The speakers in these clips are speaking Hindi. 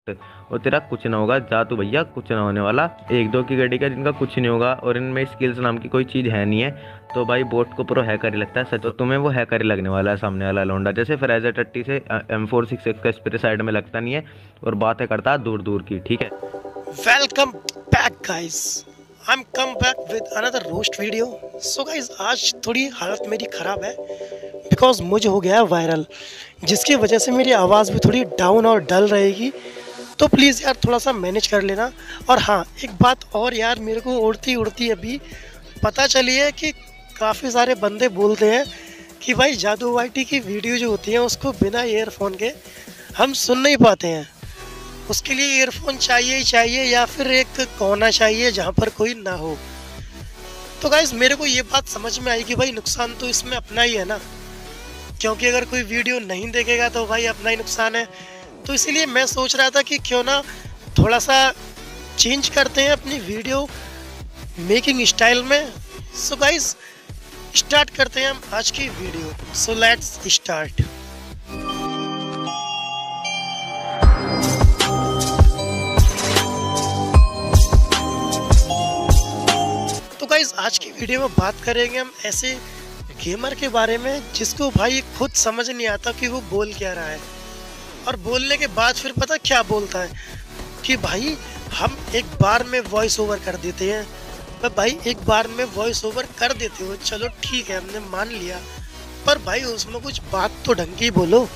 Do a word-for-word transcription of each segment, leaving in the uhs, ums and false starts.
और तेरा कुछ ना होगा। जा तू भैया, कुछ ना होने वाला। एक दो की गाड़ी का जिनका कुछ नहीं होगा, और इनमें स्किल्स नाम की कोई चीज़ है नहीं है। तो भाई बोट को प्रो हैकर ही लगता है सच। तो तुम्हें वो हैकर ही लगने वाला है, सामने वाला लौंडा। जैसे फ्रेजर टट्टी से एम फोर सिक्स एक्स का स्प्रे साइड में लगता नहीं है, और बातें करता है दूर दूर की। ठीक है, welcome back guys. I am come back with another roast video. So guys, आज थोड़ी हालत मेरी ख़राब है बिकॉज मुझे हो गया है वायरल, जिसकी वजह से मेरी आवाज़ भी थोड़ी डाउन और डल रहेगी। तो प्लीज़ यार थोड़ा सा मैनेज कर लेना। और हाँ, एक बात और यार, मेरे को उड़ती उड़ती अभी पता चली है कि काफ़ी सारे बंदे बोलते हैं कि भाई जादू वाईटी की वीडियो जो होती है उसको बिना ईयरफोन के हम सुन नहीं पाते हैं। उसके लिए ईयरफोन चाहिए ही चाहिए, या फिर एक कोना चाहिए जहाँ पर कोई ना हो। तो गाइज मेरे को ये बात समझ में आई कि भाई नुकसान तो इसमें अपना ही है ना, क्योंकि अगर कोई वीडियो नहीं देखेगा तो भाई अपना ही नुकसान है। तो इसीलिए मैं सोच रहा था कि क्यों ना थोड़ा सा चेंज करते हैं अपनी वीडियो मेकिंग स्टाइल में। सो गाइज स्टार्ट करते हैं हम आज की वीडियो। So let's start. तो गाइज आज की वीडियो में बात करेंगे हम ऐसे गेमर के बारे में जिसको भाई खुद समझ नहीं आता कि वो बोल क्या रहा है, और बोलने के बाद फिर पता क्या बोलता है कि भाई हम एक बार में वॉइस ओवर कर देते हैं। तो भाई एक बार में वॉइस ओवर कर देते हो, चलो ठीक है, हमने मान लिया, पर भाई उसमें कुछ बात तो ढंग की बोलो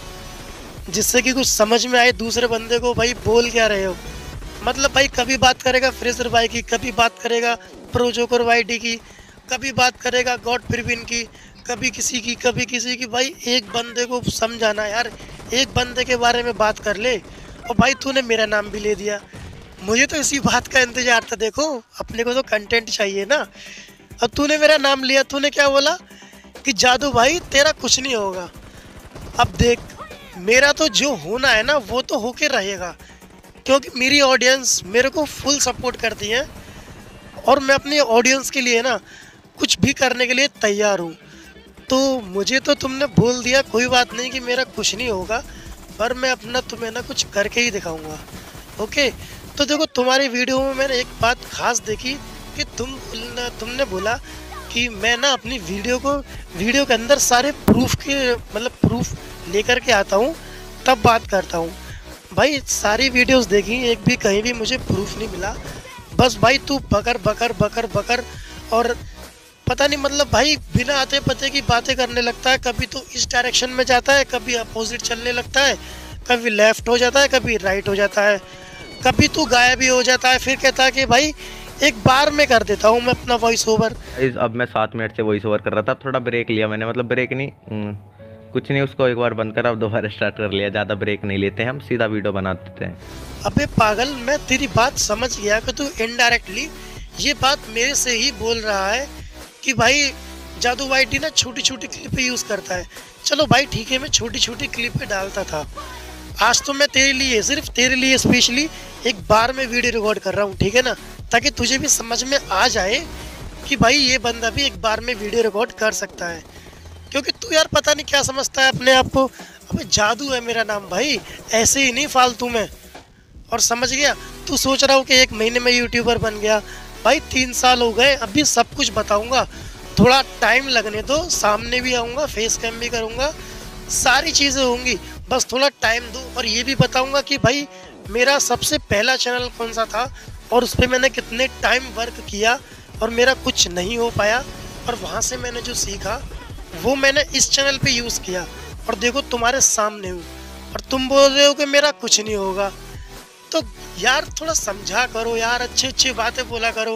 जिससे कि कुछ समझ में आए दूसरे बंदे को भाई बोल क्या रहे हो। मतलब भाई कभी बात करेगा फ्रेजर भाई की, कभी बात करेगा प्रो जोकर वाईटी की, कभी बात करेगा गॉड फिरविन की, कभी किसी की कभी किसी की। भाई एक बंदे को समझाना यार, एक बंदे के बारे में बात कर ले। और भाई तूने मेरा नाम भी ले दिया, मुझे तो इसी बात का इंतजार था। देखो अपने को तो कंटेंट चाहिए ना। अब तूने मेरा नाम लिया, तूने क्या बोला कि जादू भाई तेरा कुछ नहीं होगा। अब देख, मेरा तो जो होना है ना वो तो होके रहेगा, क्योंकि मेरी ऑडियंस मेरे को फुल सपोर्ट करती है, और मैं अपनी ऑडियंस के लिए ना कुछ भी करने के लिए तैयार हूँ। तो मुझे तो तुमने बोल दिया, कोई बात नहीं कि मेरा कुछ नहीं होगा, पर मैं अपना तुम्हें ना कुछ करके ही दिखाऊंगा। ओके, तो देखो तुम्हारी वीडियो में मैंने एक बात खास देखी कि तुम तुमने बोला कि मैं ना अपनी वीडियो को वीडियो के अंदर सारे प्रूफ के मतलब प्रूफ लेकर के आता हूँ, तब बात करता हूँ। भाई सारी वीडियोस देखी, एक भी कहीं भी मुझे प्रूफ नहीं मिला। बस भाई तू बकर बकर बकर बकर और पता नहीं, मतलब भाई बिना आते पते की बातें करने लगता है। कभी तो इस डायरेक्शन में जाता है, कभी अपोजिट चलने लगता है, कभी लेफ्ट हो जाता है, कभी राइट हो जाता है, कभी तो गायब भी हो जाता है। फिर कहता है कि भाई एक बार में कर देता हूँ मैं अपना वॉइस ओवर। अब मैं सात मिनट से वॉइस ओवर कर रहा था, थोड़ा ब्रेक लिया मैंने। मतलब ब्रेक नहीं, कुछ नहीं, उसको एक बार बंद करा, अब दोबारा स्टार्ट कर लिया। ज़्यादा ब्रेक नहीं लेते हैं हम, सीधा वीडियो बना देते हैं। अबे पागल, मैं तेरी बात समझ गया कि तू इनडायरेक्टली ये बात मेरे से ही बोल रहा है कि भाई जादू वाईटी ना छोटी छोटी क्लिपें यूज़ करता है। चलो भाई ठीक है, मैं छोटी छोटी क्लिपें डालता था। आज तो मैं तेरे लिए, सिर्फ तेरे लिए स्पेशली एक बार में वीडियो रिकॉर्ड कर रहा हूँ, ठीक है ना, ताकि तुझे भी समझ में आ जाए कि भाई ये बंदा भी एक बार में वीडियो रिकॉर्ड कर सकता है। क्योंकि तू यार पता नहीं क्या समझता है अपने आप को। अबे जादू है मेरा नाम भाई, ऐसे ही नहीं फालतू में। और समझ गया, तू सोच रहा हूँ कि एक महीने में यूट्यूबर बन गया। भाई तीन साल हो गए, अभी सब कुछ बताऊंगा, थोड़ा टाइम लगने दो। सामने भी आऊँगा, फेस कैम भी करूँगा, सारी चीज़ें होंगी, बस थोड़ा टाइम दो। और ये भी बताऊँगा कि भाई मेरा सबसे पहला चैनल कौन सा था, और उस पर मैंने कितने टाइम वर्क किया, और मेरा कुछ नहीं हो पाया, और वहाँ से मैंने जो सीखा वो मैंने इस चैनल पे यूज़ किया। और देखो तुम्हारे सामने हूँ, और तुम बोल रहे हो कि मेरा कुछ नहीं होगा। तो यार थोड़ा समझा करो यार, अच्छी अच्छी बातें बोला करो।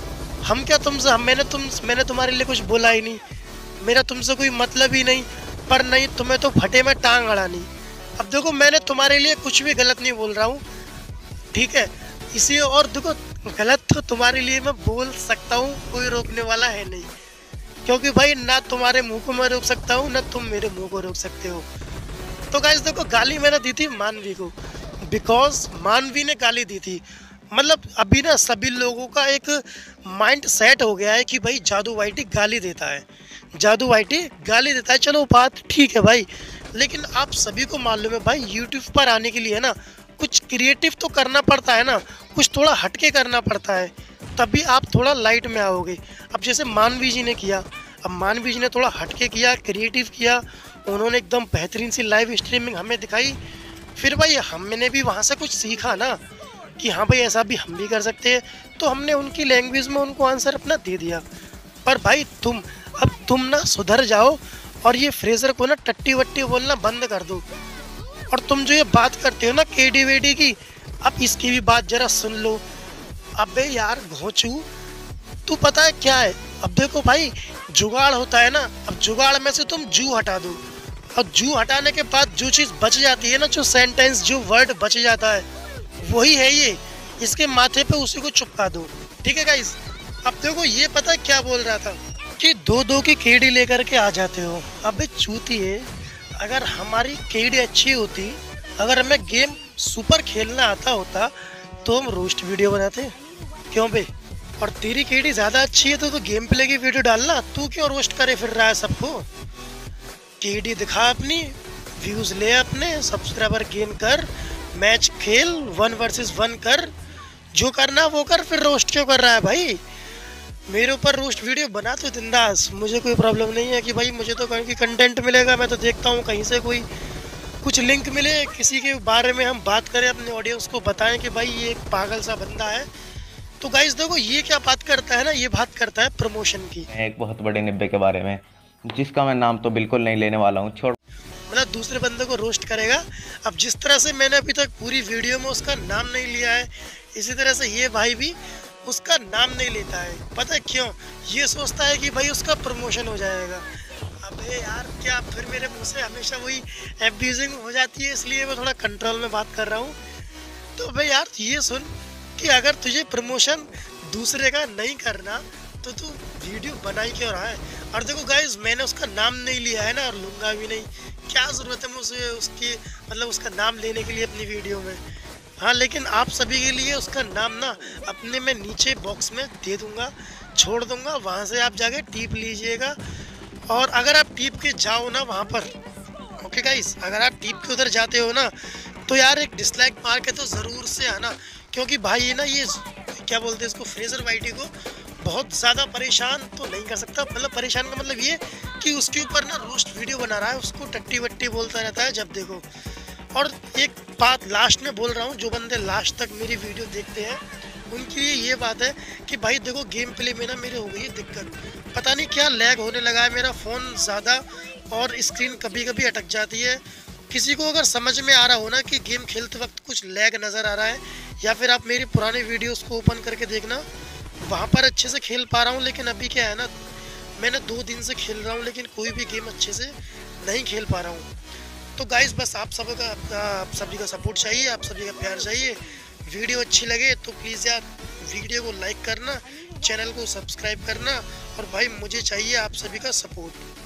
हम क्या तुमसे, हम मैंने तुम मैंने तुम्हारे लिए कुछ बोला ही नहीं, मेरा तुमसे कोई मतलब ही नहीं। पर नहीं, तुम्हें तो फटे में टांग अड़ानी। अब देखो मैंने तुम्हारे लिए कुछ भी गलत नहीं बोल रहा हूँ, ठीक है, इसी। और देखो गलत तो तुम्हारे लिए मैं बोल सकता हूँ, कोई रोकने वाला है नहीं, क्योंकि भाई ना तुम्हारे मुंह को मैं रोक सकता हूँ, ना तुम मेरे मुंह को रोक सकते हो। तो गाइस देखो, गाली मैंने दी थी मानवी को, बिकॉज मानवी ने गाली दी थी। मतलब अभी ना सभी लोगों का एक माइंड सेट हो गया है कि भाई जादू वाईटी गाली देता है, जादू वाईटी गाली देता है। चलो बात ठीक है भाई, लेकिन आप सभी को मालूम है भाई यूट्यूब पर आने के लिए ना कुछ क्रिएटिव तो करना पड़ता है ना, कुछ थोड़ा हटके करना पड़ता है, तभी आप थोड़ा लाइट में आओगे। अब जैसे मानवी जी ने किया, अब मानवी जी ने थोड़ा हटके किया, क्रिएटिव किया, उन्होंने एकदम बेहतरीन सी लाइव स्ट्रीमिंग हमें दिखाई। फिर भाई हमने भी वहाँ से कुछ सीखा ना कि हाँ भाई ऐसा भी हम भी कर सकते हैं, तो हमने उनकी लैंग्वेज में उनको आंसर अपना दे दिया। पर भाई तुम अब तुम ना सुधर जाओ और ये फ्रेजर को ना टट्टी वट्टी बोलना बंद कर दो। और तुम जो ये बात करते हो ना केडी वेडी की, अब इसकी भी बात जरा सुन लो। अबे यार घोंचू, तू पता है क्या है, अब देखो भाई जुगाड़ होता है ना, अब जुगाड़ में से तुम जू हटा दो, और जू हटाने के बाद जो चीज़ बच जाती है ना, जो सेंटेंस जो वर्ड बच जाता है वही है ये, इसके माथे पे उसी को चिपका दो। ठीक है गाइस, अब देखो ये पता है क्या बोल रहा था कि दो दो की केडी लेकर के आ जाते हो। अबे चूती है, अगर हमारी केडी अच्छी होती, अगर हमें गेम सुपर खेलना आता होता तो हम रोस्ट वीडियो बनाते। क्यों बे? और तेरी केडी ज़्यादा अच्छी है तो तो गेम प्ले की वीडियो डालना, तू क्यों रोस्ट करे फिर रहा है सबको? केडी दिखा अपनी, व्यूज़ ले अपने, सब्सक्राइबर गेन कर, मैच खेल, वन वर्सेस वन कर, जो करना वो कर, फिर रोस्ट क्यों कर रहा है भाई? मेरे ऊपर रोस्ट वीडियो बना तो बिंदास, मुझे कोई प्रॉब्लम नहीं है कि भाई मुझे तो कहीं की कंटेंट मिलेगा। मैं तो देखता हूँ कहीं से कोई कुछ लिंक मिले, किसी के बारे में हम बात करें, अपने ऑडियंस को बताएं कि भाई ये एक पागल सा बंदा है। तो गाइस देखो ये क्या बात करता है ना, ये बात करता है प्रमोशन की। एक बहुत बड़े निब्बे के बारे में, जिसका मैं नाम तो बिल्कुल नहीं लेने वाला हूँ, छोड़। मतलब दूसरे बंदे को रोस्ट करेगा। अब जिस तरह से मैंने अभी तक पूरी वीडियो में उसका नाम नहीं लिया है, इसी तरह से ये भाई भी उसका नाम नहीं लेता है। पता है क्यों? ये सोचता है कि भाई उसका प्रमोशन हो जाएगा। अबे यार क्या फिर मेरे मुंह से हमेशा वही एब्यूजिंग हो जाती है, इसलिए मैं थोड़ा कंट्रोल में बात कर रहा हूँ। तो भाई यार ये सुन कि अगर तुझे प्रमोशन दूसरे का नहीं करना तो तू वीडियो बना ही क्यों रहा है? और देखो गाइज मैंने उसका नाम नहीं लिया है ना, और लूँगा भी नहीं। क्या ज़रूरत है मुझे उसकी मतलब उसका नाम लेने के लिए अपनी वीडियो में? हाँ, लेकिन आप सभी के लिए उसका नाम ना अपने मैं नीचे बॉक्स में दे दूँगा, छोड़ दूँगा, वहाँ से आप जाके टीप लीजिएगा। और अगर आप टीप के जाओ ना वहाँ पर, ओके गाइस, अगर आप टीप के उधर जाते हो ना तो यार एक डिसलाइक मार के तो ज़रूर से आना, क्योंकि भाई ये ना ये क्या बोलते हैं इसको, फ्रेजर वाइटी को बहुत ज़्यादा परेशान तो नहीं कर सकता। मतलब परेशान का मतलब ये कि उसके ऊपर ना रोस्ट वीडियो बना रहा है, उसको टट्टी वट्टी बोलता रहता है जब देखो। और एक बात लास्ट में बोल रहा हूँ, जो बंदे लास्ट तक मेरी वीडियो देखते हैं उनके लिए ये बात है कि भाई देखो गेम प्ले में ना मेरे हो गई है दिक्कत, पता नहीं क्या लैग होने लगा है मेरा फ़ोन ज़्यादा, और स्क्रीन कभी कभी अटक जाती है। किसी को अगर समझ में आ रहा हो ना कि गेम खेलते वक्त कुछ लैग नज़र आ रहा है, या फिर आप मेरी पुरानी वीडियोस को ओपन करके देखना, वहाँ पर अच्छे से खेल पा रहा हूँ। लेकिन अभी क्या है ना, मैंने दो दिन से खेल रहा हूँ लेकिन कोई भी गेम अच्छे से नहीं खेल पा रहा हूँ। तो गाइस बस आप सब का आप सभी का सपोर्ट चाहिए, आप सभी का प्यार चाहिए। वीडियो अच्छी लगे तो प्लीज़ यार वीडियो को लाइक करना, चैनल को सब्सक्राइब करना, और भाई मुझे चाहिए आप सभी का सपोर्ट।